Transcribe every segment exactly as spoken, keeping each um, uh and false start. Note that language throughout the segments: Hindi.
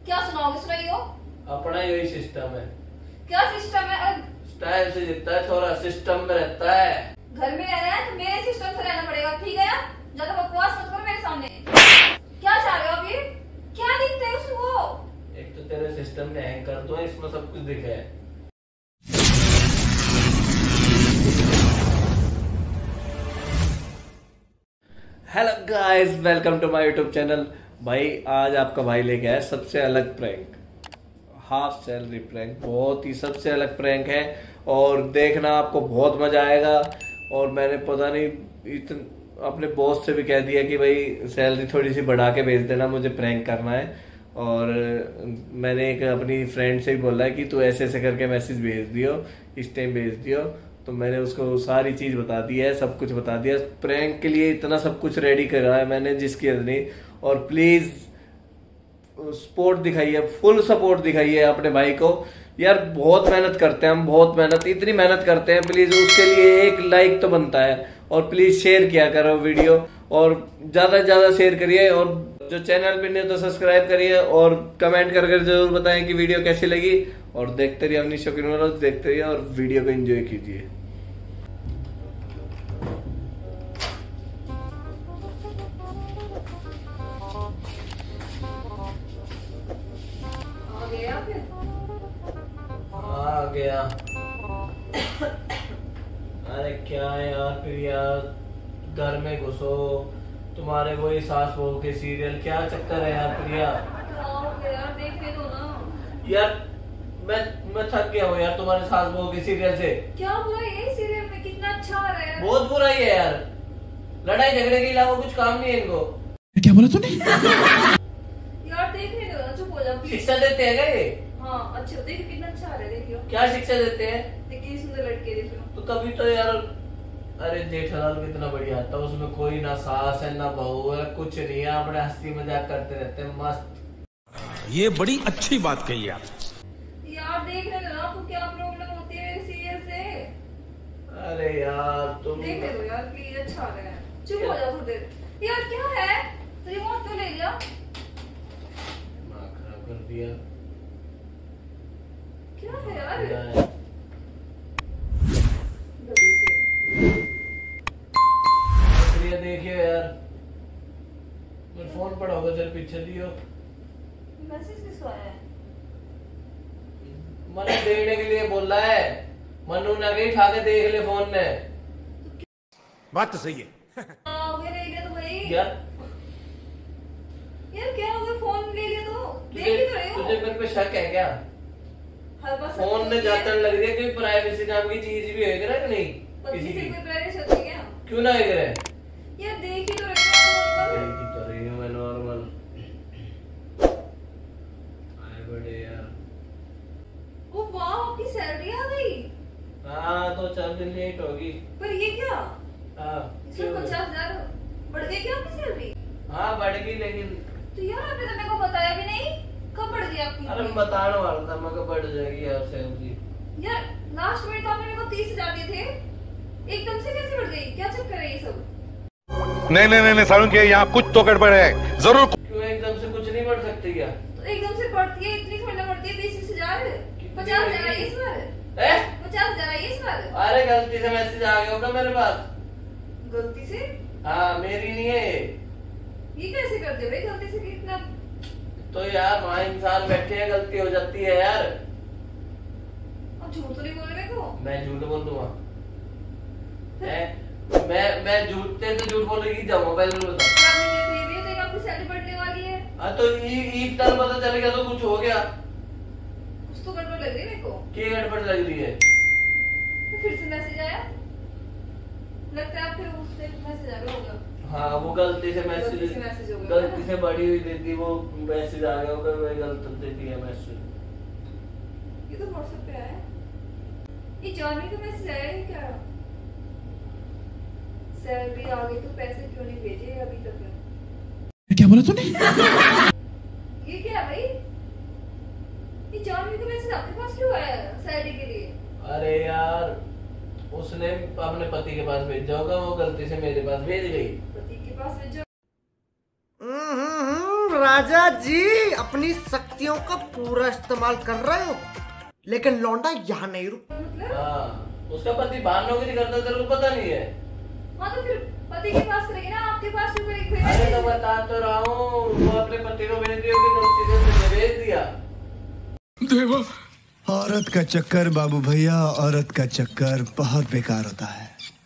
क्या सुनाओगे? सुनाइयो। अपना यही सिस्टम है। क्या सिस्टम है? स्टाइल से जीतता है, थोड़ा सिस्टम में रहता है। घर में रहना है तो मेरे सिस्टम से रहना पड़ेगा, ठीक है? ज्यादा बकवास मत करो मेरे सामने। क्या चाह रहे हो आप? ये क्या दिखता है उसको? एक तो तेरे सिस्टम ने हैंग कर दो, इसमें सब कुछ दिखा है। Hello guys, welcome to my YouTube channel. भाई आज आपका भाई लेके आया सबसे अलग प्रैंक, हाफ सैलरी प्रैंक। बहुत ही सबसे अलग प्रैंक है और देखना आपको बहुत मजा आएगा। और मैंने पता नहीं इतन अपने बॉस से भी कह दिया कि भाई सैलरी थोड़ी सी बढ़ा के भेज देना, मुझे प्रैंक करना है। और मैंने एक अपनी फ्रेंड से भी बोला है कि तू ऐसे ऐसे करके मैसेज भेज दियो, इस टाइम भेज दियो। तो मैंने उसको सारी चीज बता दी है, सब कुछ बता दिया। प्रैंक के लिए इतना सब कुछ रेडी करा है मैंने जिसकी हद नहीं। और प्लीज सपोर्ट दिखाइए, फुल सपोर्ट दिखाइए अपने भाई को। यार बहुत मेहनत करते हैं हम, बहुत मेहनत, इतनी मेहनत करते हैं। प्लीज उसके लिए एक लाइक तो बनता है। और प्लीज शेयर किया करो वीडियो, और ज्यादा से ज्यादा शेयर करिए। और जो चैनल पे नहीं तो सब्सक्राइब करिए, और कमेंट करके जरूर बताएं कि वीडियो कैसी लगी। और देखते रहिए अपनी शौकीन वालों, देखते रहिए और वीडियो को एंजॉय कीजिए। आ गया। अरे क्या है यार प्रिया, घर में घुसो, तुम्हारे वही सास बहू के सीरियल, क्या चक्कर है यार प्रिया? यार देखने दो ना। यार मैं मैं थक गया हूँ यार तुम्हारे सास बहू के सीरियल से। क्या बुरा है सीरियल में? कितना अच्छा आ रहा है। बहुत बुरा ही है यार, लड़ाई झगड़े के अलावा कुछ काम नहीं है इनको। क्या बोला तूने? यार देखने दो ना, चुप हो जाओ। शिक्षा देते हैं क्या ये? हाँ अच्छा, देखो कितना अच्छा आ रहा है, देखियो। क्या शिक्षा देते हैं? देखिए सुंदर लड़के, देखियो। तो तभी तो यार, अरे जेठालाल कितना बढ़िया आता है, उसमें कोई ना सास है ना बहू है, कुछ नहीं है, अपने हंसी मजाक करते रहते हैं, मस्त। ये बड़ी अच्छी बात कही आप। यार देखने दो ना, आपको क्या प्रॉब्लम होती है मेरे सीरियल से? अरे यार तुम देखने दो यार प्लीज, अच्छा आ रहा है। चुप हो जाओ थोड़ी देर। यार क्या है, रिमोट क्यों ले लिया? दिमाग खराब कर दिया। क्या है यार? प्रिया देखियो यार, मेरा फोन पड़ा होगा, तेरे पीछे दियो। मैसेज किसका आया है? मनु देखने के लिए बोल रहा है। मनु ना गई, उठा के देख ले फोन में। बात तो सही है। हाँ, ले लिया तो भाई। यार यार क्या हो गया, फोन ले लिया तो देख तुझे, ही तो रहे हो। तुझे मेरे पे शक है क्या? हर बार फोन में जाचन लग रही है, कोई प्राइवेसी नाम की चीज भी होगी ना कि नहीं किसी की? कोई प्राइवेसी होती है क्या? क्यों ना होगी रे? यार देख ही तो रहे हो। देखी तो रही हूँ मैं, नॉर्मल। आए बड़े यार। ओ वाह, आपकी सैलरी आ गई। हाँ दो चार दिन लेट होगी। पर ये क्या, हाँ इसमें पचास हजार बढ़ गई क्या आपकी सैलरी? हाँ बढ़ गई, लेकिन तो यार आपने तो मेरे को बताया भी नहीं, कब बढ़ गई आपकी? अरे बताने वाला था मैं, बढ़ जाएगी यार सैलरी। यार लास्ट में तो आपने मेरे को तीस हजार दिए थे, एकदम से कैसे बढ़ गई? क्या चक्कर है ये सब? नहीं नहीं नहीं सारुण के यहाँ कुछ तो गड़बड़ है जरूर। क्यों एकदम से कुछ नहीं बढ़ सकती क्या? तो एकदम से बढ़ती है, इतनी थोड़ी ना बढ़ती है। बीस हजार, पचास हजार आई इस बार। है? पचास हजार आई इस बार। अरे गलती से मैसेज आ गया होगा मेरे पास। गलती से? हाँ मेरी नहीं है ये। ये कैसे कर दे भाई गलती से? कितना तो यार वहाँ इंसान बैठे हैं, गलती हो जाती है यार। अब झूठ तो नहीं बोल रहे को? मैं झूठ बोल दूंगा? मैं मैं झूठ तेरे से झूठ बोल रही जाऊंगा, पहले तो बता। आपने ये भी तो आपकी सैलरी बढ़ने वाली है। हाँ तो एक तरह पता चल गया तो कुछ हो गया। कुछ तो गड़बड़ लग रही है मेरे को। क्या गड़बड़ लग रही है? तो फिर से मैसेज आया, लगता है आप फिर उससे मैसेज आ गया होगा। हाँ वो गलती से मैसेज, गलती से मैसेज हो गया, गलती से बड़ी हुई देती, वो मैसेज आ गया होगा, मैं गलत दे दिया मैसेज। ये तो व्हाट्सएप पे आया है। ये जानवी का मैसेज आया है क्या? सैलरी आ गई तो पैसे क्यों नहीं भेजे अभी तक? क्या बोला तूने? ये क्या है भाई? ये जानवी का मैसेज आपके पास क्यों आया सैलरी के लिए? अरे यार उसने अपने पति के पास भेजा होगा, वो गलती से मेरे पास भेज गई। पति के पास भेजो। राजा जी अपनी शक्तियों का पूरा इस्तेमाल कर रहे हो, लेकिन लौंडा यहाँ नहीं रुक। हाँ, उसका पति बाहर नौकरी करता, तेरे को पता नहीं है? हाँ तो फिर पति के पास करेगी ना, आपके पास क्यों करेगी? अरे तो बता तो रहा हूँ, वो अपने पति को भेज दिया कि गलती से तुझे भेज दिया। देखो औरत का चक्कर बाबू भैया, औरत का चक्कर बहुत बेकार होता है।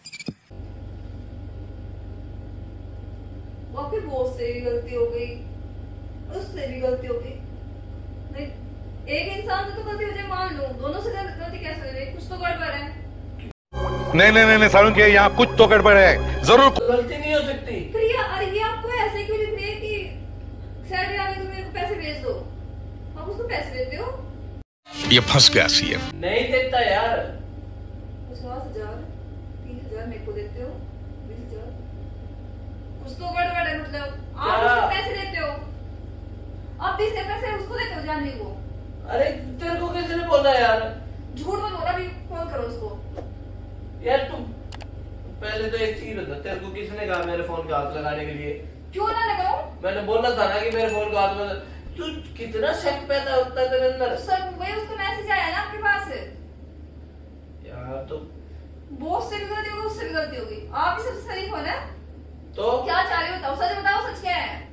वो फिर बॉस से भी गलती हो गई, उससे भी गलती हो गई। नहीं, एक इंसान से तो गलती हो जाए मान लो, दोनों से गलती कैसे हो जाए? कुछ तो गड़बड़ है। नहीं नहीं नहीं नहीं सारुण के यहाँ कुछ तो गड़बड़ है जरूर। गलती नहीं हो सकती। प्रिया, अरे ये आपको ऐसे क्यों लिख रही है कि सैलरी आ गई तो मेरे को पैसे भेज दो? आप उसको पैसे देते हो? ये फंस गया सीएम। नहीं देता यार। पचास हजार तीस हजार मेरे को देते हो, बीस हजार कुछ तो गड़बड़ है। मतलब आप क्या? उसको पैसे देते हो, आप बीस हजार पैसे उसको देते हो जानवी को। अरे तेरे को किसी ने बोला यार? झूठ मत बोला, अभी फोन करो उसको। यार तू पहले तो एक चीज बता, तेरे को किसने कहा मेरे फोन का हाथ लगाने के लिए? क्यों ना लगाऊं? मैंने बोला था ना कि मेरे फोन का हाथ में। तू कितना शक पैदा होता है तेरे अंदर। सर वही उसको मैसेज आया ना आपके पास। यार तो बॉस से भी गलती होगी, उससे भी गलती होगी, आप ही सबसे शरीफ हो ना। तो क्या चाह रहे हो बताओ, सच बताओ, सच क्या है?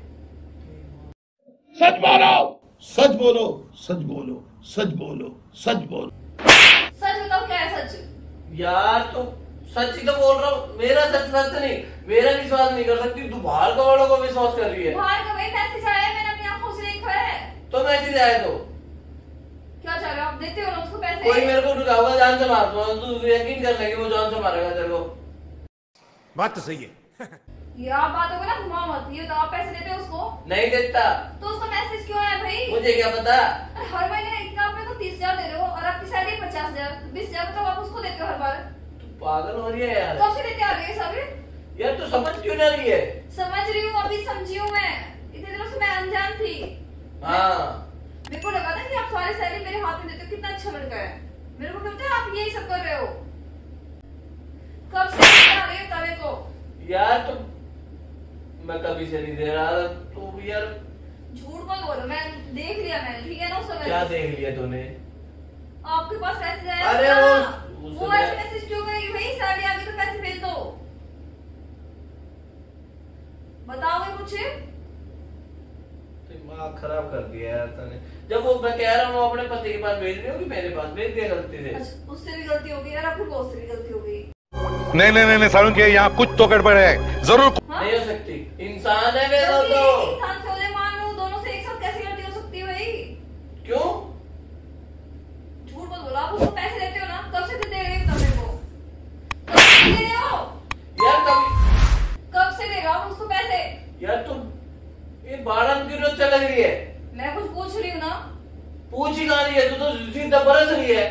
सच बोलो, सच बोलो, सच बोलो, सच बोलो, सच बोलो। सच बताओ क्या है सच? यार तू सच ही तो बोल रहा हूँ, मेरा सच सच नहीं, मेरा विश्वास नहीं कर सकती, तू बाहर के वालों को विश्वास कर रही है। बाहर का वही मैसेज आया है, मैंने अपनी आंखों से देखा है। तो मैसेज आया तो क्या चाह रहे हो आप? देते हो ना उसको पैसे? कोई मेरे को रुकाऊगा, जान से मार दूंगा, तू यकीन कर लेगी वो जान से मारेगा तेरे को। बात तो सही है। ये आप बात होगा ना, घुमा मत। ये तो आप पैसे देते हो उसको, नहीं देता। तो उसका मैसेज क्यों आया भाई? मुझे क्या पता। अरे हर महीने इतना आप मेरे को तीस हजार दे रहे हो और आपकी सैलरी पचास हजार, बीस हजार तो आप उसको देते हो हर बार। तू पागल हो रही है यार। कब से देते आ रही है सब? यार तू समझ क्यों ना रही है? समझ रही हूँ, अभी समझी हूँ मैं। इतने दिनों से मैं अनजान थी। हाँ, मेरे को लगा था कि आप सारे सैलरी मेरे हाथ में देते हो, कितना अच्छा लड़का है। मेरे को लगता है आप यही सब कर रहे हो। कब से आ रही हो तवे को? यार तुम, मैं कभी से नहीं दे रहा। तू यार झूठ मत बोलो, मैं देख लिया मैंने, ठीक है ना? उसका क्या मैसेज देख लिया तूने? आपके पास पैसे आया? अरे उसका? वो- वो उसने- ऐसे मैसेज क्यों करेगी भाई? सैलरी आ गई तो पैसे भेज दो। बताओगे कुछ? दिमाग खराब कर दिया यार तूने। जब वो मैं कह रहा हूँ वो अपने पति के पास भेज रही हो कि मेरे पास भेज दिया गलती से। अच्छा, उससे भी गलती हो गई यार, आपकी बॉस से भी गलती हो गई। नहीं नहीं नहीं नहीं सारुण के यहाँ कुछ तो गड़बड़ है जरूर। हाँ? नहीं हो सकती, इंसान है मेरा जब ये तो। इंसान से हो जाए मान लो, दोनों से एक साथ कैसे गलती हो सकती है भाई? क्यों? झूठ मत बोलो, आप उसको पैसे देते हो ना? कब से दे रहे हो मेरे को? कब से दे रहे हो? यार कभी कब से दे रहे हो आप उसको पैसे? यार तुम ये बाड़न क्यों चल रही है? मैं कुछ पूछ रही हूँ ना। पूछ ही कहा रही है, तू तो सीधा बरस रही है।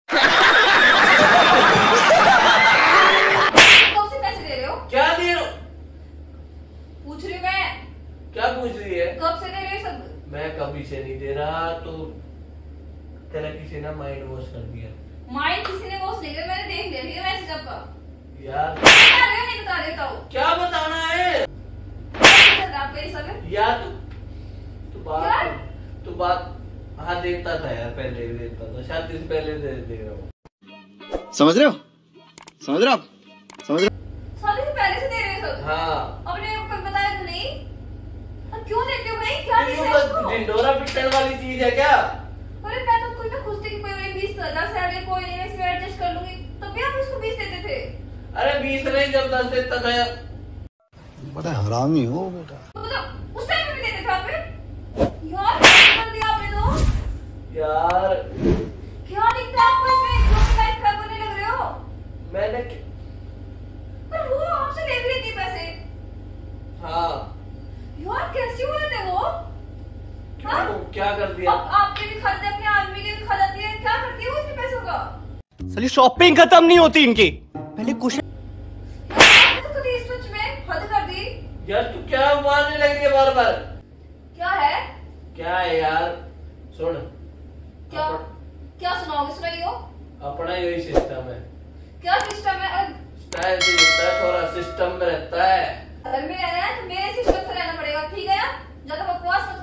कब से पैसे दे रहे हो? क्या दे रहा? पूछ रही हूँ मैं, क्या पूछ रही है? कब से दे रहे हो सब? मैं कभी से नहीं दे रहा। तो तेरा किसी ने माइंड वॉश कर दिया। माइंड किसी ने वॉश नहीं किया, मैंने देख लिया, ठीक है मैसेज आपका। यार बता रहे हो नहीं बता रहे हो? बताओ क्या बताना है? चल रहा है आपका ये सब है? यार तू तू यार? बात तू बात हाँ देखता था यार, पहले भी देखता था, शादी से पहले दे, देख रहा हूँ। समझ रहे हो, समझ रहे हो आप, समझ रहे हो? शादी से पहले से दे रहे हो सब? हाँ। अपने को कभी बताया तो नहीं? और क्यों देते हो भाई? क्या क्यों देते हो बस उसको? ढिंडोरा पिटने वाली चीज है क्या? अरे मैं तो कोई ना खुश थी कि कोई मेरी बीस हजार सैलरी कोई नहीं, मैं इसमें एडजस्ट कर लूंगी, तब भी आप उसको बीस देते थे। अरे बीस नहीं, जब दस देता था यार। बड़ा हरामी हो बेटा। तो मतलब उस टाइम में भी देते थे आप? यार क्या कर दिया आपने तो? यार क्या दिखता है आपको इसमें? क्यों अपनी लाइफ खराब करने लग रहे हो? मैंने पर वो आपसे ले भी लेती है पैसे। हाँ यार कैसे हुए थे वो? हाँ? क्यों? क्या कर दिया? अब आपके भी खाते अपने आदमी के भी खा जाती है, क्या करती है वो इतने पैसों का? साली शॉपिंग खत्म नहीं होती इनकी। पहले कुछ आपने तो कभी इस सच में हद कर दी। यार तू क्या मारने लग रही है बार बार? क्या है? क्या है यार? सुन, क्या अपन- क्या सुनाओगे? सुनाइयो। अपना यही सिस्टम है। क्या सिस्टम है? अरे स्टाइल से रहता है, थोड़ा सिस्टम में रहता है। घर में रहना है तो मेरे सिस्टम से रहना पड़ेगा, ठीक है ना? ज्यादा बकवास मत करो मेरे सामने।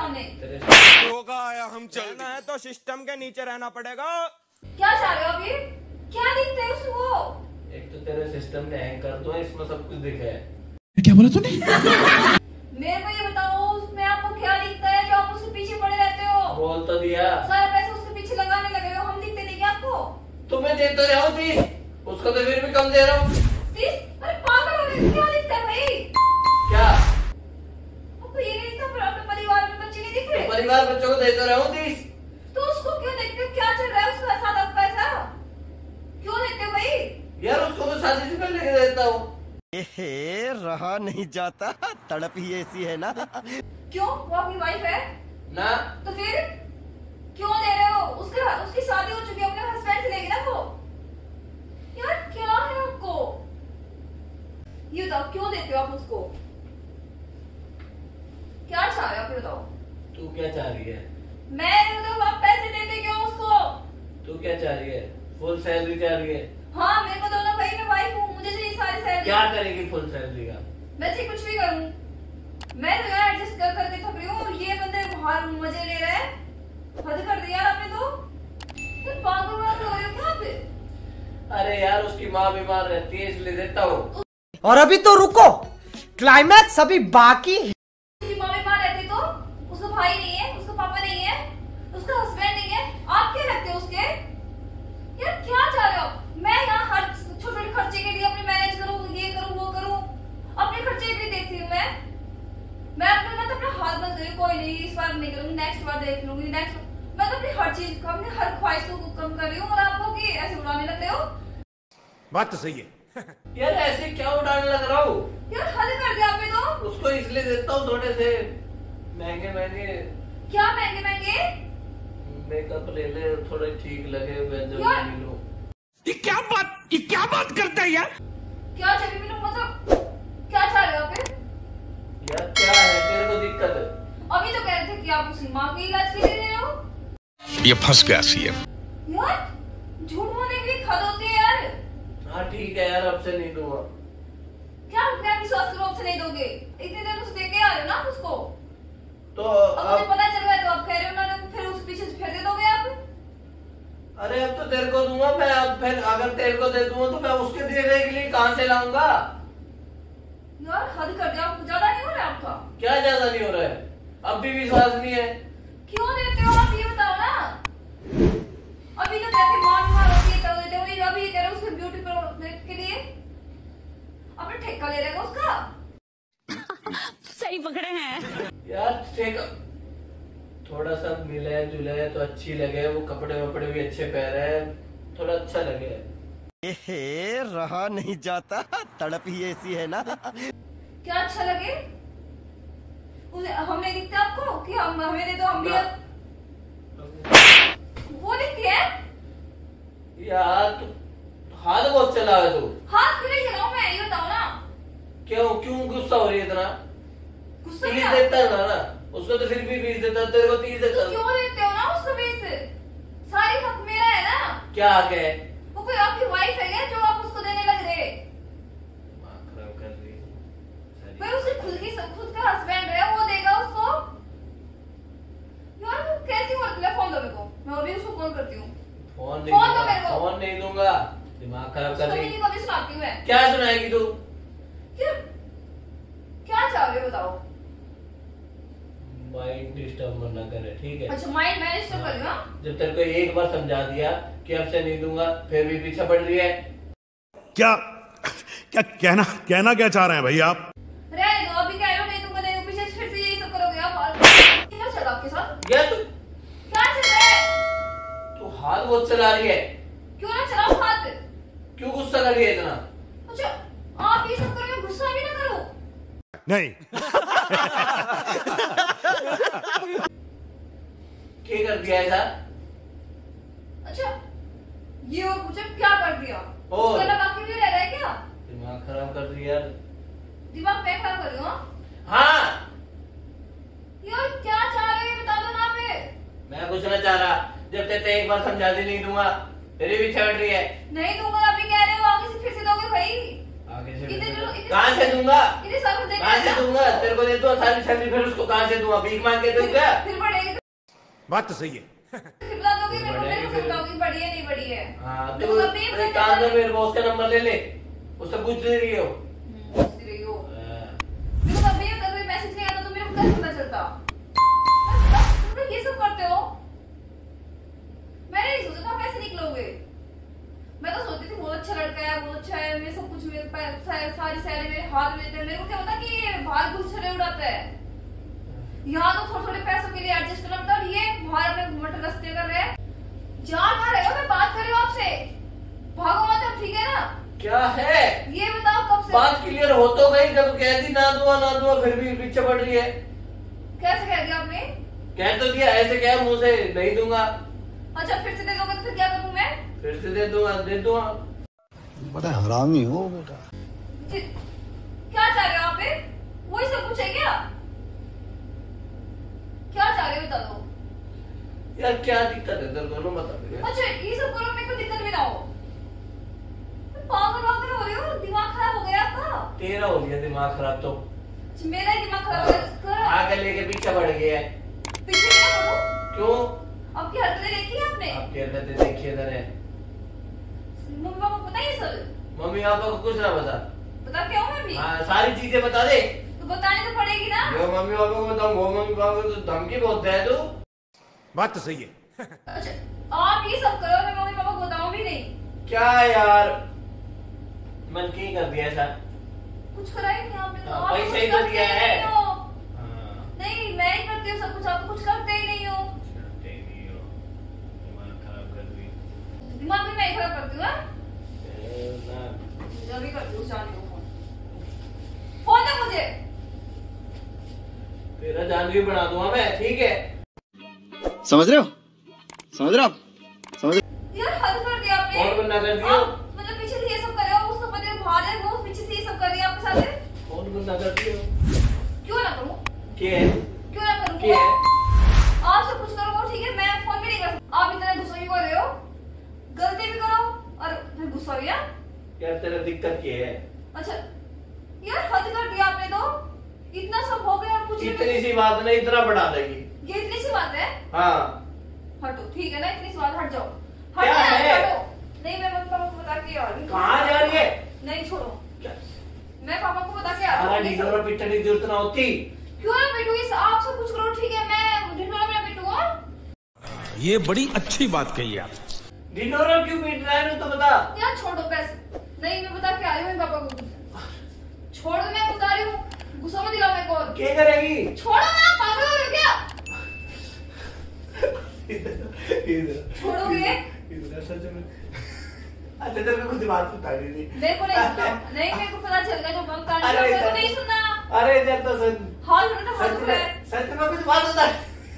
सामने। होगा आया हम चलना है तो सिस्टम के नीचे रहना पड़ेगा। क्या चाह रहे हो आप? ये क्या दिखता है उसको? एक तो तेरे सिस्टम ने हैंग कर दो, इसमें सब कुछ दिखा है। क्या बोला तूने? मेरे को ये बताओ, उसमें आपको क्या दिखता है जो आप उसके पीछे पड़े रहते हो? बोल तो दिया। सारा पैसा उसके पीछे लगाने लगे हो, हम दिखते नहीं क्या आपको? तुम्हें दे तो रहा हूँ तीस, उसको तो फिर भी कम दे रहा हूँ। तीस? अरे पागल हो गए, क्या दिखता है भाई? क्या आपको ये नहीं दिखता? पर अपने परिवार में बच्चे नहीं दिख रहे? तो परिवार बच्चों को दे तो रहा हूँ तीस। तो उसको क्यों देखते हो? क्या चल रहा है उसका साथ आपका ऐसा? क्यों देते हो भाई? यार उसको तो शादी से पहले लेके देता हूँ। ए, रहा नहीं जाता, तड़प ही ऐसी है ना। क्यों? वो आपकी वाइफ है ना तो फिर क्यों दे रहे हो? उसका उसकी शादी हो चुकी है, अपने हस्बैंड से लेगी ना वो। यार क्या है आपको? ये बताओ, क्यों देते हो आप उसको? क्या चाह रहे हो आप? ये बताओ। तू क्या चाह रही है? मैं तो आप पैसे देते क्यों उसको? तू क्या चाह रही है? फुल सैलरी चाह रही है? हाँ, मेरे को दोनों भाई, मैं वाइफ हूँ, मुझे चाहिए सारी सैलरी। क्या करेगी फुल सैलरी का? मैं चाहे कुछ भी करूँ, मैं तो यार एडजस्ट कर करके थक रही हूँ। ये बंदे बाहर मजे ले रहे हैं, हद कर दिया यार आपने तो। फिर पागल बात हो रही हो क्या पे? अरे यार उसकी माँ बीमार रहती है इसलिए देता हूँ। और अभी तो रुको, क्लाइमैक्स अभी बाकी है। उसकी माँ बीमार रहती तो उसका भाई नहीं है, उसका पापा नहीं है, उसका हस्बैंड नहीं है, आप क्या लगते हो उसके? यार क्या चाह रहे हो? मैं यहाँ हर छोटे छोटे खर्चे के लिए अपने मैनेज करूँ, ये करूँ वो करूँ, अपने खर्चे के लिए देखती हूँ मैं। मैं अपने मैं तो अपना हाथ बंद करी, कोई नहीं इस बार नहीं करूँगी, नेक्स्ट बार देख लूंगी, नेक्स्ट। मैं तो अपनी हर चीज को, अपनी हर ख्वाहिश को कम कर रही हूँ, और आप लोग की ऐसे उड़ाने लग रहे हो। बात तो सही है। यार ऐसे क्या उड़ाने लग रहा हूँ? यार हद कर दिया आपने तो। उसको इसलिए देता हूँ थोड़े से महंगे महंगे। क्या महंगे महंगे? मेकअप ले ले, थोड़े ठीक लगे, व्यंजन यार। ले लो। ये क्या बात ये क्या बात करता है यार? क्या चाहिए मैंने? मतलब क्या चाह रहे हो आप? यार क्या है, तेरे को दिक्कत है? अभी तो कह रहे थे कि आप उसकी माँ के इलाज के लिए दे रहे हो। ये फंस गया सीएम। यार झूठ बोलने की हद होती है यार। हाँ ठीक है यार, अब से नहीं दूंगा। क्या क्या विश्वास करो, आपसे नहीं दोगे? इतने दिन उसे देके आ रहे हो ना उसको, तो अब मुझे अब पता चल गया तो आप कह रहे हो ना, फिर उस पीछे से फिर दे दोगे आप? अरे अब तो तेरे को दूंगा मैं, अब फिर अगर तेरे को दे दूंगा तो मैं उसके देने के लिए कहां से लाऊंगा? यार हद कर दिया, आपको ज्यादा नहीं हो रहा है आपका? क्या ज्यादा नहीं हो रहा है? अब भी विश्वास नहीं है? क्यों देते हो आप, ये बताओ ना। अभी तो कहते माँ बीमार होती है तो देते हो, ये अभी ये कह रहे हो उसके ब्यूटी प्रोडक्ट के लिए आपने ठेका ले रहे हो उसका। सही पकड़े हैं यार ठेका थोड़ा सा मिले जुले तो अच्छी लगे, वो कपड़े वपड़े भी अच्छे पहने, थोड़ा अच्छा लगे। ए, रहा नहीं जाता, तड़प ही ऐसी है ना। क्या अच्छा लगे? उन्हें हम नहीं दिखते आपको कि हम हमें दे दो, हम भी वो दिखती है? यार तू हाथ बहुत चला है तू। हाथ क्यों नहीं चलाऊं मैं, ये बताओ ना। क्यों क्यों गुस्सा हो रही है इतना? गुस्सा तीस क्या? देता है ना, ना उसको तो फिर भी बीस देता, तेरे को तीस देता। तो क्यों देते हो ना उसको बीस? सारी हक मेरा है ना। क्या हक है? वो कोई आपकी वाइफ है क्या जो आप उसको देने लग रहे? दिमाग खराब कर रही है। भाई उसकी खुद की खुद का हस्बैंड है, वो देगा उसको? यार वो कैसी औरत है? फोन दो मेरे को, मैं अभी उसको कॉल करती हूँ। फोन नहीं फोन दो दूंगा, मेरे को। फोन नहीं दूंगा, दिमाग खराब कर रही कभी कभी सुनाती हूँ मैं। क्या सुनाएगी तू? क्या क्या चाह रहे हो बताओ? माइंड डिस्टर्ब मत ना करे, ठीक है? अच्छा माइंड मैनेज तो कर रही हूँ। जब तेरे को एक बार समझा दिया कि अब से नहीं दूंगा, फिर भी पीछे पड़ रही है। क्या क्या कहना कहना क्या चाह रहे हैं भाई आप? रहने दो, अभी कह रहे हो नहीं दूंगा नहीं दूंगा, पीछे फिर से यही सब करोगे आप। क्या चल रहा आपके साथ? यार तू क्या चल रहा है? तू हाथ बहुत चला रही है। क्यों ना चलाओ हाथ? क्यों गुस्सा कर रही है इतना? अच्छा आप ये सब करोगे, गुस्सा भी ना करो। नहीं। क्या कर दिया ऐसा? अच्छा ये और पूछे क्या कर दिया? और? उसका ना बाकी भी रह रहा है क्या? दिमाग खराब कर रही है यार। दिमाग मैं खराब कर रही हूँ? हाँ यार क्या चाह रहे हो बता दो ना पे। मैं कुछ ना चाह रहा, जब तक एक बार समझा दी नहीं दूंगा, फिर भी छेड़ रही है। नहीं दूंगा अभी कह रहे हो, आगे से फिर से दोगे भाई? कैसे इतने दूंगा? लोग- इतने कहाँ से सारे- दूंगा? इतने सारे देने कहाँ से आया। दूंगा? तेरे को दे दूँ सारी सैलरी, फिर उसको कहाँ से दूंगा? भीख मांग के दूंगा? फिर बढ़ेगी बात तो सही है। फिर बता दोगे मेरे को, बढ़ेगी मेरे को फिर। बताओगी बढ़ी है नहीं बढ़ी है। हाँ मेरे तो को अभी एक काम कर, मेरे बॉस का नंबर ले ले, उससे पूछ ले रही हो। हम्म, पूछ रही हो। मेरे को अभी अगर कोई मैसेज नहीं आता तो मेरे को कैसे पता चलता? तुम लोग ये सब करते हो? मैंने नहीं सोचा था आप ऐसे निकलोगे। मैं तो सोचती थी बहुत अच्छा लड़का है, बहुत अच्छा है, मैं सब कुछ मेरे पास सारी सैलरी मेरे हाथ में देते हैं। मेरे को क्या पता कि ये बाहर गुलछड़े उड़ाता है। यहाँ तो थोड़े थोड़े पैसों के लिए एडजस्ट करना पड़ता है और ये बाहर अपने मटर रस्ते कर रहे हैं। जा कहाँ रहे हो? मैं बात कर रही हूँ आपसे। भागो मत अब, ठीक है ना? क्या है? ये बताओ कब से बात क्लियर हो तो गई, जब कह दी ना दूंगा ना दूंगा फिर भी पीछे पड़ रही है। कैसे कह दिया आपने? कह तो दिया, ऐसे क्या मुंह से नहीं दूंगा, अच्छा फिर से दे दोगे तो फिर क्या करूँ मैं? फिर से दे दूंगा दे दूंगा। बड़ा हरामी हो बेटा। जी, क्या चाह रहे हो आप? वही सब कुछ है क्या? क्या चाह रहे हो बता दो। यार क्या दिक्कत है तेरे दोनों बता दे। अच्छा ये सब करो, मेरे को दिक्कत भी ना हो। पागल वागल हो रहे हो, दिमाग खराब हो गया आपका। तेरा हो गया दिमाग खराब तो मेरा ही दिमाग खराब हो गया इसका। आगे लेके पीछे बढ़ गया है। पीछे क्या करो? क्यों? आपकी हरकतें देखी है आपने? आप कहते थे देखिए इधर है। मम्मी पापा को पता है ये सब? मम्मी पापा को कुछ ना बता। बता क्या हूँ मैं भी? हाँ सारी चीजें बता दे। तो बतानी तो पड़ेगी ना। जो मम्मी पापा को बताऊँ वो मम्मी पापा को तो धमकी बहुत है तू। बात तो सही है। अच्छा आप ये सब करो, मैं मम्मी पापा को बताऊँ भी नहीं। क्या यार मन की कर दिया ऐसा। कुछ करा ही नहीं आपने तो। हाँ, आप पैसे कुछ ही तो करते दिया ही है। नहीं हो। हाँ, नहीं मैं ही करती हूँ सब कुछ, आप तो कुछ करते ही नहीं हो। करते ही नहीं हो, दिमाग खराब कर दी। दिमाग भी मैं ही खराब करती हूँ हाँ? ए, ना। जब भी करती हूँ जाने को फोन। फोन दे मुझे। तेरा जानवी बना दूंगा मैं, ठीक है? समझ रहे हो? समझ रहे हो आप? समझ रहे यार हद कर दिया आपने। कौन बंदा कर दिया? आप मतलब पीछे से ये सब कर रहे हो, उसको पता है बाहर है, वो पीछे से ये सब कर रही है आपके साथ है? कौन बंदा करती हो? क्यों ना करूँ? के है? क्यों ना करूँ? के है? आप सब कुछ करो वो ठीक है, मैं फोन भी नहीं कर सकती। आप इतना गुस्सा क्यों कर रहे हो? गलती भी करो और फिर गुस्सा भी है? यार तेरा दिक्कत क्या है? अच्छा यार हद कर दिया आपने तो। इतना सब हो गया और कुछ नहीं। इतनी सी बात नहीं इतना बढ़ा देगी। ये इतनी सी बात है? हाँ हटो ठीक है ना, इतनी सी बात हट जाओ। हटो क्या यहाँ से, है? हटो। नहीं मैं मम्मी पापा को बता के आ रही हूँ। कहाँ जा रही है? नहीं छोड़ो, क्या? मैं पापा को बता के आ सारा रही हूँ। ढिंडोरा पिटने की जरूरत ना होती। क्यों ना पिटू? इस आप सब कुछ करो ठीक है, मैं ढिंडोरा में ना पिटूंगा। ये बड़ी अच्छी बात कही आप। ढिंडोरा क्यों पीट रहा है तो बता। यार छोड़ो पैसे। नहीं मैं बता के आ रही हूँ पापा को। छोड़ दो, मैं बता रही हूँ, गुस्सा मत दिलाओ मेरे को। क्या करेगी? छोड़ो ना, पागल हो रहे हो क्या? इधर इधर छोड़ोगे? इधर सच में। अच्छा तेरे को कुछ बात बता रही थी। मेरे को नहीं सुनना। नहीं मेरे को पता चल गया जो बंद करना अरे है, मेरे को इधर- नहीं सुनना। अरे इधर तो सुन। हाल में तो हाल सच में है। में सच में कुछ बात बता।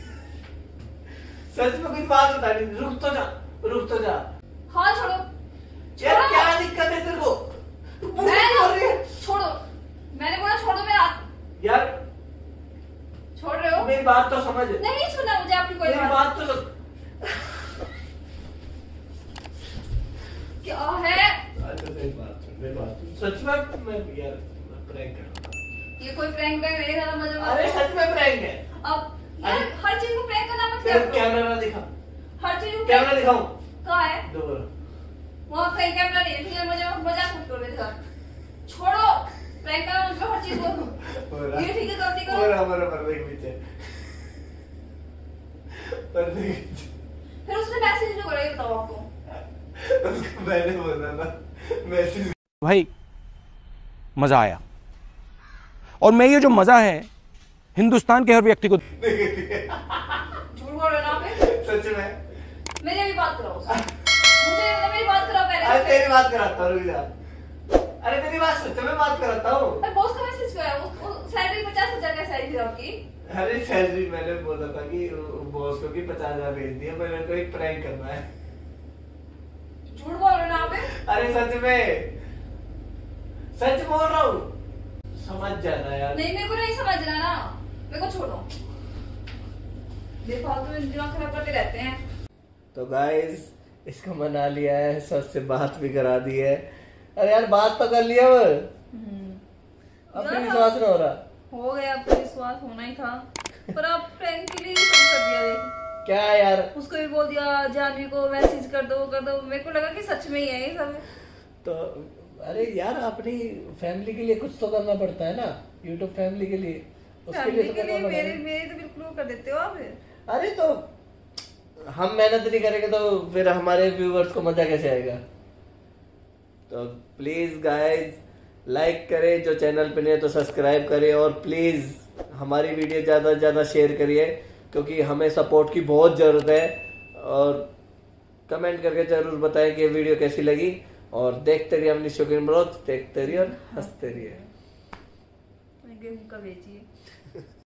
सच में कुछ बात बता रही थी। रुक तो जा, रुक तो जा। हाल छोड़ो। यार छोड़ो। क्या दिक्कत है तेरे को? तू पूछ मैं क्यों कर रही है? छोड़ो, मैंने बोला छोड़ो मेरा हाथ। यार छोड़ रहे हो? मेरी बात तो समझ। नहीं सुनना मुझे आपकी कोई मेरी बात। बात तो सुन। क्या है? अच्छा मेरी बात सुन, मेरी बात सुन। सच में मैं यार प्रैंक कर रहा था। ये कोई प्रैंक है? मेरे ज्यादा मजा मत अरे लो। सच में प्रैंक है। अब यार अरे- हर चीज को प्रैंक करना मत तेरा करो। कैमरा दिखा, हर चीज को कैमरा दिखाऊं? कहाँ है? दो वहाँ कहीं कैमरा नहीं है, ठीक है? मजा मजाक मत करो मेरे साथ। छोड़ो, प्रैंक करना मत करो हर चीज को। ये ठीक है, गलती करो। और हमारा पर्दे के पीछे पर्दे के पीछे फिर उसने मैसेज जो करा ये बताओ आपको। उसको मैंने बोला ना मैसेज। भाई मजा आया, और मैं ये जो मजा है हिंदुस्तान के हर व्यक्ति को। झूठ बोल रहे हो ना आप? सच में मेरी अभी बात कराओ उससे। मुझे मतलब मेरी बात कराओ पहले अरे उससे। तेरी बात कराता हूँ, रुक जा। अरे तेरी बात सच में बात कराता हूँ। अरे बॉस का मैसेज क्या है? वो सैलरी पचास हजार का सैलरी थी आपकी। अरे सैलरी मैंने बोला था कि बॉस को कि पचास हजार भेज दिया, मेरे को एक प्रैंक करना है। झूठ बोल रहे हो ना आप? अरे सच में सच बोल रहा हूँ, समझ जाना यार। नहीं मेरे को नहीं समझना ना, मेरे को छोड़ो। बेफालतू में दिमाग खराब करते रहते हैं। तो गाइस इसका मना लिया है, सच से बात भी करा दी है। अरे यार बात तो कर लिया वो। अब भी यार, विश्वास नहीं हो रहा। हो गया, अब तो विश्वास होना ही था, पर अब प्रैंक के लिए ही सब कर दिया। देख, क्या यार, उसको भी बोल दिया, जानवी को मैसेज कर दो, वो कर दो। मेरे को लगा कि सच में ही है ये सब। तो अरे यार अपनी फैमिली के लिए कुछ तो करना पड़ता है ना, यूट्यूब फैमिली के लिए, उसके फैमिली लिए तो के करना लिए पड़ता मेरे है। मेरे तो बिल्कुल वो कर देते हो आप। अरे तो हम मेहनत नहीं करेंगे तो फिर हमारे व्यूवर्स को मजा कैसे आएगा। तो प्लीज गाइस लाइक करें, जो चैनल पे नहीं है तो सब्सक्राइब करें, और प्लीज हमारी वीडियो ज्यादा से ज्यादा शेयर करिए, क्योंकि हमें सपोर्ट की बहुत जरूरत है। और कमेंट करके जरूर बताएं कि ये वीडियो कैसी लगी, और देखते रहिए अपनी शौकीन ब्लॉग्स, देखते रहिए और हंसते रहिए। गेहूं का बेचिए।